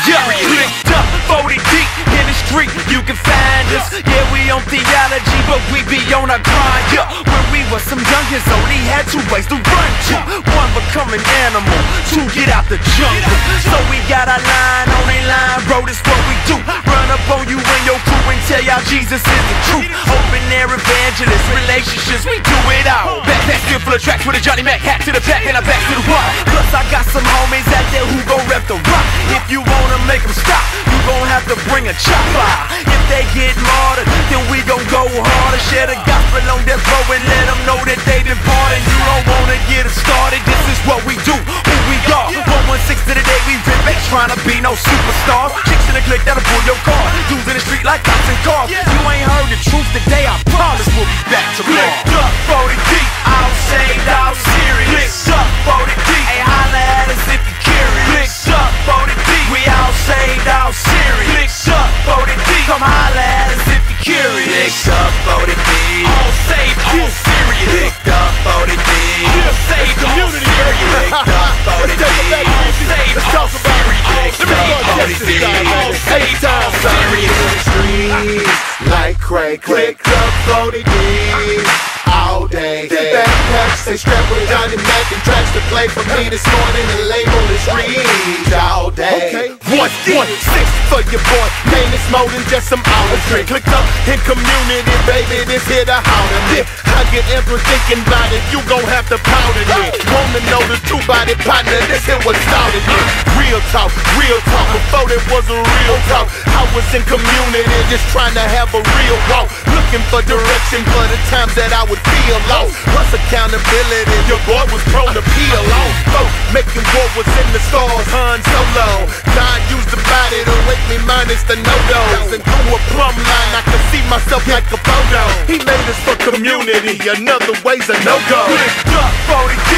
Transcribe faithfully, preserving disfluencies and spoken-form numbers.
Yeah, clicked up, forty deep in the street, you can find us. Yeah, we on theology, but we be on our grind. Yeah, when we were some youngins, only had two ways to run to. One, become an animal, two, get out the jungle. So we got our line on a line, bro, this what we do. Run up on you and your crew and tell y'all Jesus is the truth. Open air evangelists, relationships, we do it all. Back, back, still full of tracks with a Johnny Mac hat to the back and I'm back to the wall. Plus I got some homies out there who gon' rep the rock. If you wanna make them stop, you gon' have to bring a chopper. If they get martyred, then we gon' go harder. Share the gospel on their row and let them know that they departed. You don't wanna get it started, this is what we do, who we are. one one six to the day we rip, ain't tryna be no superstar. Chicks in the clique that'll pull your car, dudes in the street like cops and cars. You ain't heard the truth today, I promise we'll be back tomorrow. Clicked up, forty deep, all saved, all serious. Clicked up, forty deep, hey, holla at us if you're curious. Clicked up, forty deep, we all saved, all serious. Clicked up, forty deep, come holla at us if you're curious. Clicked up, forty deep, all saved, all serious. Clicked up, forty deep, all saved, all serious. Clicked up, forty deep, all saved, all serious. Clicked up, forty deep, all saved, all serious. Like Craig, clicked up forty deep all day. Backpacks, they strapped with Johnny Mac and tracks to play for me this morning. The label is read all day. Okay. One, one, six for your boy. Man, it's more than just some outer drink. Clicked up in community, baby, this here the holler me. I get every thinking about it, you gon' have to powder it. Wanna know the two-body partner, this here what started it. Real talk, real talk, before there was a real talk. I was in community, just trying to have a real walk. Looking for direction for the times that I would feel lost. Plus accountability, your boy was prone to peel off. Folk making war was in the stars, Han Solo. God used the body to wake me minus the no-dos. And through a plumb line, I could see myself like a photo. He made us for community, another way's a no-go. Clicked up, forty